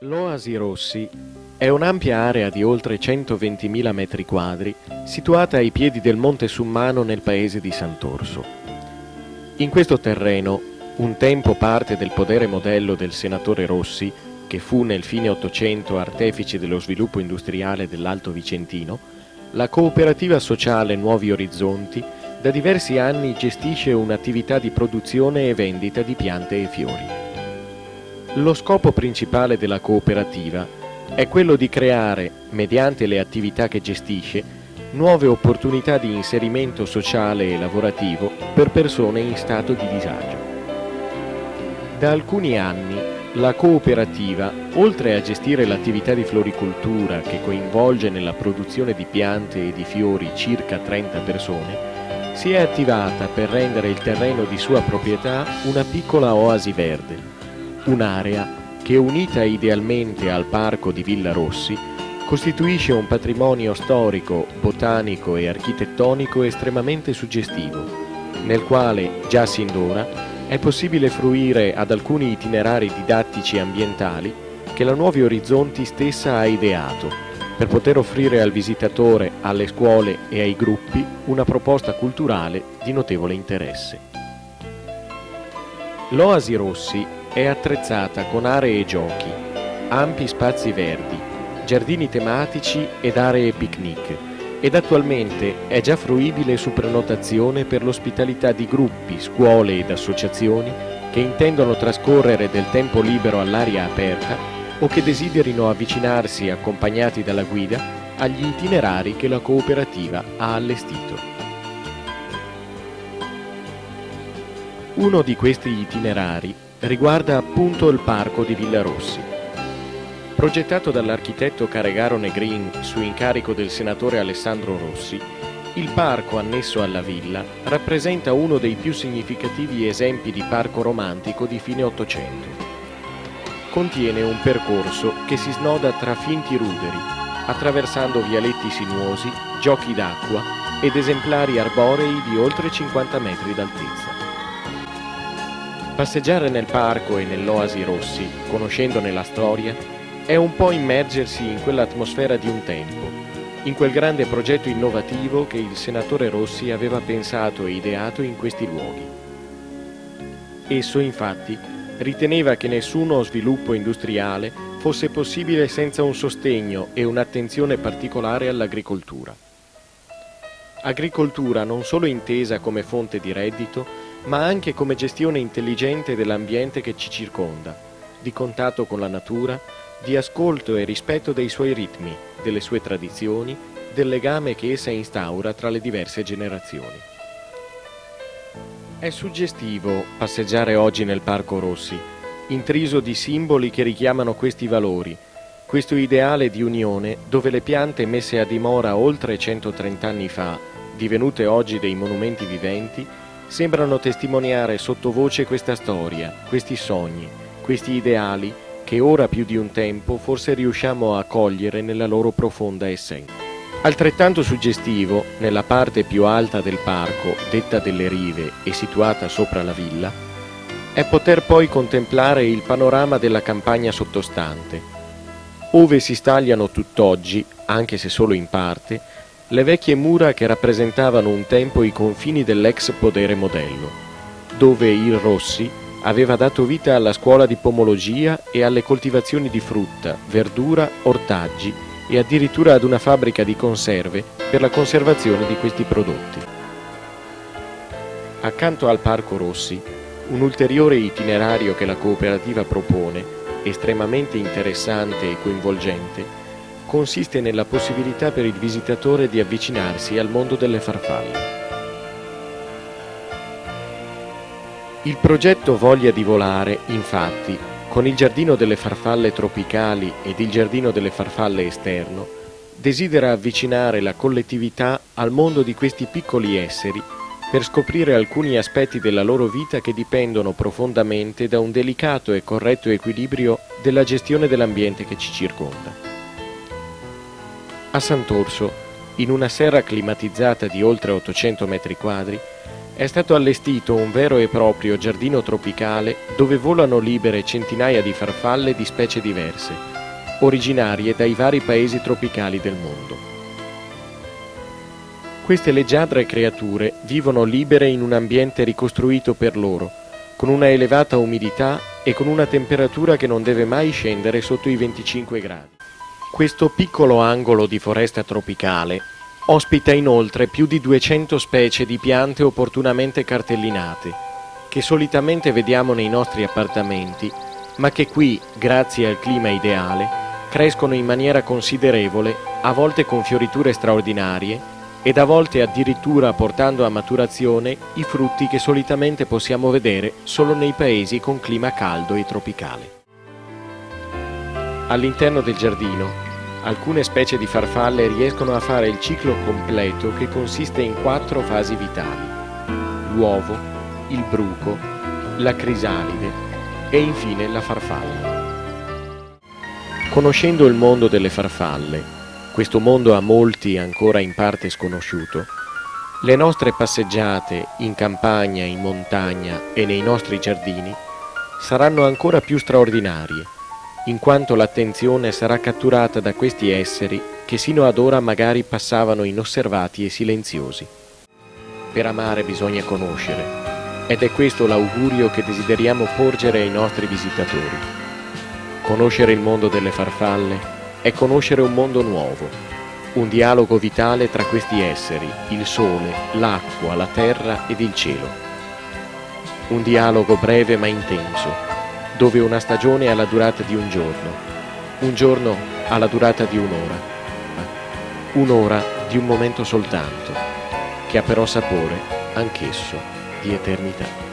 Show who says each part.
Speaker 1: L'Oasi Rossi è un'ampia area di oltre 120.000 metri quadri situata ai piedi del Monte Summano nel paese di Sant'Orso. In questo terreno, un tempo parte del podere modello del senatore Rossi, che fu nel fine Ottocento artefice dello sviluppo industriale dell'Alto Vicentino, la cooperativa sociale Nuovi Orizzonti da diversi anni gestisce un'attività di produzione e vendita di piante e fiori. Lo scopo principale della cooperativa è quello di creare, mediante le attività che gestisce, nuove opportunità di inserimento sociale e lavorativo per persone in stato di disagio. Da alcuni anni la cooperativa, oltre a gestire l'attività di floricoltura che coinvolge nella produzione di piante e di fiori circa 30 persone, si è attivata per rendere il terreno di sua proprietà una piccola oasi verde. Un'area che, unita idealmente al parco di Villa Rossi, costituisce un patrimonio storico, botanico e architettonico estremamente suggestivo, nel quale, già sin d'ora, è possibile fruire ad alcuni itinerari didattici ambientali che la Nuovi Orizzonti stessa ha ideato, per poter offrire al visitatore, alle scuole e ai gruppi una proposta culturale di notevole interesse. L'Oasi Rossi è attrezzata con aree giochi, ampi spazi verdi, giardini tematici ed aree picnic ed attualmente è già fruibile su prenotazione per l'ospitalità di gruppi, scuole ed associazioni che intendono trascorrere del tempo libero all'aria aperta o che desiderino avvicinarsi accompagnati dalla guida agli itinerari che la cooperativa ha allestito. Uno di questi itinerari riguarda appunto il parco di Villa Rossi. Progettato dall'architetto Caregaro Negrin su incarico del senatore Alessandro Rossi, il parco annesso alla villa rappresenta uno dei più significativi esempi di parco romantico di fine Ottocento. Contiene un percorso che si snoda tra finti ruderi, attraversando vialetti sinuosi, giochi d'acqua ed esemplari arborei di oltre 50 metri d'altezza. Passeggiare nel parco e nell'Oasi Rossi, conoscendone la storia, è un po' immergersi in quell'atmosfera di un tempo, in quel grande progetto innovativo che il senatore Rossi aveva pensato e ideato in questi luoghi. Esso, infatti, riteneva che nessuno sviluppo industriale fosse possibile senza un sostegno e un'attenzione particolare all'agricoltura. Agricoltura non solo intesa come fonte di reddito, ma anche come gestione intelligente dell'ambiente che ci circonda, di contatto con la natura, di ascolto e rispetto dei suoi ritmi, delle sue tradizioni, del legame che essa instaura tra le diverse generazioni. È suggestivo passeggiare oggi nel Parco Rossi, intriso di simboli che richiamano questi valori, questo ideale di unione dove le piante messe a dimora oltre 130 anni fa, divenute oggi dei monumenti viventi, sembrano testimoniare sottovoce questa storia, questi sogni, questi ideali che ora più di un tempo forse riusciamo a cogliere nella loro profonda essenza. Altrettanto suggestivo, nella parte più alta del parco, detta delle Rive e situata sopra la villa, è poter poi contemplare il panorama della campagna sottostante, ove si stagliano tutt'oggi, anche se solo in parte, le vecchie mura che rappresentavano un tempo i confini dell'ex podere modello, dove il Rossi aveva dato vita alla scuola di pomologia e alle coltivazioni di frutta, verdura, ortaggi e addirittura ad una fabbrica di conserve per la conservazione di questi prodotti. Accanto al Parco Rossi, un ulteriore itinerario che la cooperativa propone, estremamente interessante e coinvolgente, consiste nella possibilità per il visitatore di avvicinarsi al mondo delle farfalle. Il progetto Voglia di volare, infatti, con il Giardino delle Farfalle Tropicali ed il Giardino delle Farfalle Esterno, desidera avvicinare la collettività al mondo di questi piccoli esseri per scoprire alcuni aspetti della loro vita che dipendono profondamente da un delicato e corretto equilibrio della gestione dell'ambiente che ci circonda. A Sant'Orso, in una serra climatizzata di oltre 800 metri quadri, È stato allestito un vero e proprio giardino tropicale dove volano libere centinaia di farfalle di specie diverse, originarie dai vari paesi tropicali del mondo. Queste leggiadre creature vivono libere in un ambiente ricostruito per loro, con una elevata umidità e con una temperatura che non deve mai scendere sotto i 25 gradi. Questo piccolo angolo di foresta tropicale ospita inoltre più di 200 specie di piante opportunamente cartellinate, che solitamente vediamo nei nostri appartamenti, ma che qui, grazie al clima ideale, crescono in maniera considerevole, a volte con fioriture straordinarie, ed a volte addirittura portando a maturazione i frutti che solitamente possiamo vedere solo nei paesi con clima caldo e tropicale. All'interno del giardino, alcune specie di farfalle riescono a fare il ciclo completo che consiste in 4 fasi vitali: l'uovo, il bruco, la crisalide e infine la farfalla. Conoscendo il mondo delle farfalle, questo mondo a molti ancora in parte sconosciuto, le nostre passeggiate in campagna, in montagna e nei nostri giardini saranno ancora più straordinarie, in quanto l'attenzione sarà catturata da questi esseri che sino ad ora magari passavano inosservati e silenziosi. Per amare bisogna conoscere, ed è questo l'augurio che desideriamo porgere ai nostri visitatori. Conoscere il mondo delle farfalle è conoscere un mondo nuovo, un dialogo vitale tra questi esseri, il sole, l'acqua, la terra ed il cielo. Un dialogo breve ma intenso, dove una stagione ha la durata di un giorno ha la durata di un'ora di un momento soltanto, che ha però sapore, anch'esso, di eternità.